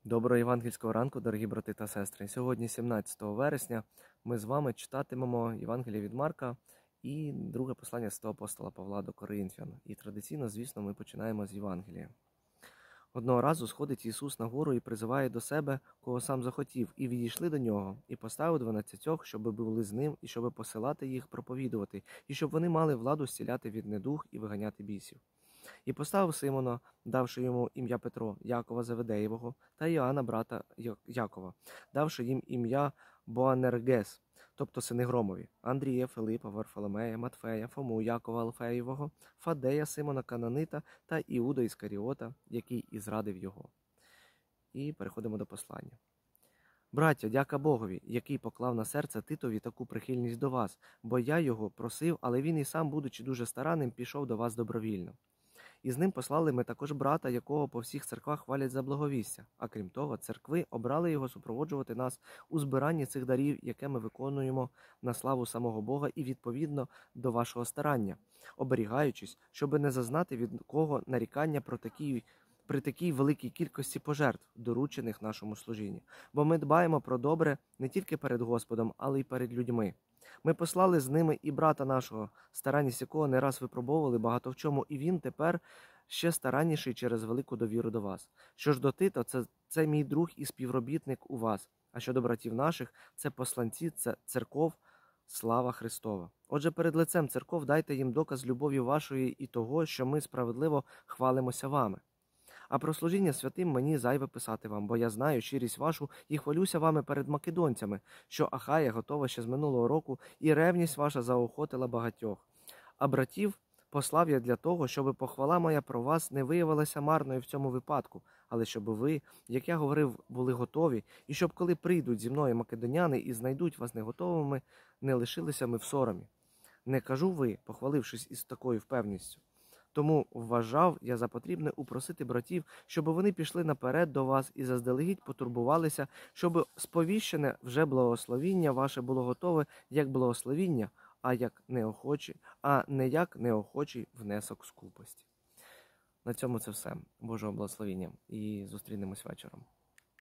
Доброго євангельського ранку, дорогі брати та сестри. Сьогодні, 17 вересня, ми з вами читатимемо Євангеліє від Марка і друге послання святого апостола Павла до Коринфян. І традиційно, звісно, ми починаємо з Євангелія. Одного разу сходить Ісус на гору і призиває до себе, кого сам захотів, і відійшли до нього, і поставив 12, щоби були з ним, і щоби посилати їх проповідувати, і щоб вони мали владу зціляти від недуг і виганяти бісів. І поставив Симона, давши йому ім'я Петро, Якова Заведеєвого, та Іоанна, брата Якова, давши їм ім'я Боанергес, тобто сини Громові, Андрія, Филипа, Варфоломея, Матфея, Фому, Якова Алфеєвого, Фадея, Симона Кананита та Іуда Іскаріота, який і зрадив його. І переходимо до послання. Браття, дяка Богові, який поклав на серце Титові таку прихильність до вас, бо я його просив, але він і сам, будучи дуже старанним, пішов до вас добровільно. І з ним послали ми також брата, якого по всіх церквах хвалять за благовістя. А крім того, церкви обрали його супроводжувати нас у збиранні цих дарів, яке ми виконуємо на славу самого Бога і відповідно до вашого старання, оберігаючись, щоби не зазнати від кого нарікання при такій великій кількості пожертв, доручених нашому служінню. Бо ми дбаємо про добре не тільки перед Господом, але й перед людьми. Ми послали з ними і брата нашого, старанність якого не раз випробовували багато в чому, і він тепер ще старанніший через велику довіру до вас. Що ж до Тита, це мій друг і співробітник у вас, а щодо братів наших, це посланці, це церков, слава Христова. Отже, перед лицем церков дайте їм доказ любові вашої і того, що ми справедливо хвалимося вами. А про служіння святим мені зайве писати вам, бо я знаю щирість вашу і хвалюся вами перед македонцями, що Ахая готова ще з минулого року, і ревність ваша заохотила багатьох. А братів послав я для того, щоб похвала моя про вас не виявилася марною в цьому випадку, але щоб ви, як я говорив, були готові, і щоб, коли прийдуть зі мною македоняни і знайдуть вас неготовими, не лишилися ми в соромі. Не кажу ви, похвалившись із такою впевненістю. Тому вважав я за потрібне упросити братів, щоб вони пішли наперед до вас і заздалегідь потурбувалися, щоб сповіщене вже благословіння ваше було готове як благословіння, а не як неохочий внесок скупості. На цьому це все. Божого благословіння і зустрінемось вечором.